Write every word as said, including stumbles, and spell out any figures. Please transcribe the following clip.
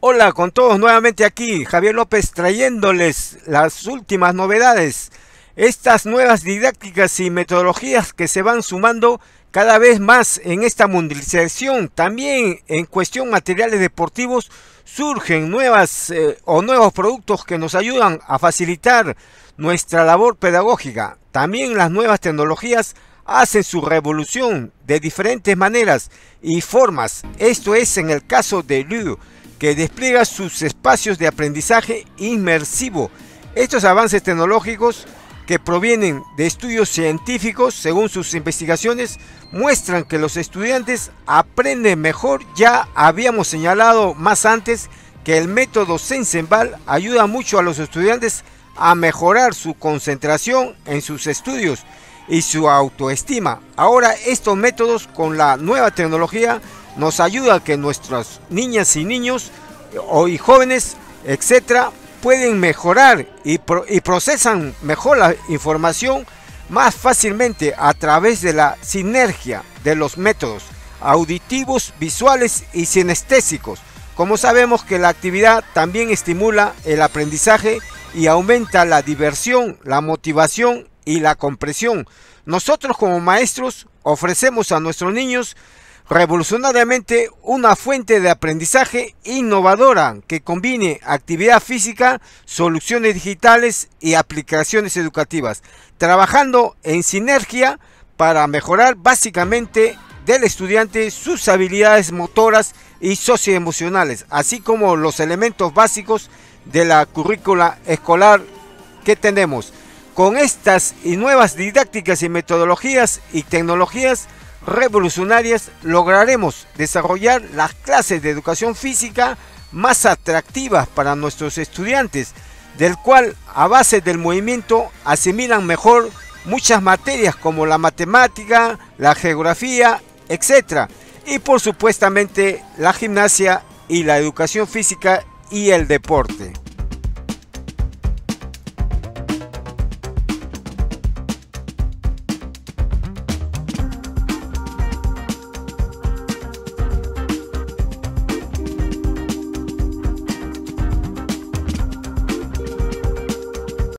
Hola con todos nuevamente aquí, Javier López trayéndoles las últimas novedades. Estas nuevas didácticas y metodologías que se van sumando cada vez más en esta mundialización. También en cuestión materiales deportivos surgen nuevas eh, o nuevos productos que nos ayudan a facilitar nuestra labor pedagógica. También las nuevas tecnologías hacen su revolución de diferentes maneras y formas. Esto es en el caso de Ludo, que despliega sus espacios de aprendizaje inmersivo. Estos avances tecnológicos que provienen de estudios científicos, según sus investigaciones, muestran que los estudiantes aprenden mejor. Ya habíamos señalado más antes que el método Seizenbaum ayuda mucho a los estudiantes a mejorar su concentración en sus estudios y su autoestima. Ahora estos métodos con la nueva tecnología nos ayuda a que nuestras niñas y niños o y jóvenes, etcétera, pueden mejorar y, pro, y procesan mejor la información más fácilmente a través de la sinergia de los métodos auditivos, visuales y sinestésicos. Como sabemos que la actividad también estimula el aprendizaje y aumenta la diversión, la motivación y la comprensión. Nosotros como maestros ofrecemos a nuestros niños revolucionariamente una fuente de aprendizaje innovadora que combine actividad física, soluciones digitales y aplicaciones educativas, trabajando en sinergia para mejorar básicamente del estudiante sus habilidades motoras y socioemocionales, así como los elementos básicos de la currícula escolar que tenemos. Con estas y nuevas didácticas y metodologías y tecnologías revolucionarias lograremos desarrollar las clases de educación física más atractivas para nuestros estudiantes, del cual a base del movimiento asimilan mejor muchas materias como la matemática, la geografía, etcétera, y por supuestamente la gimnasia y la educación física y el deporte.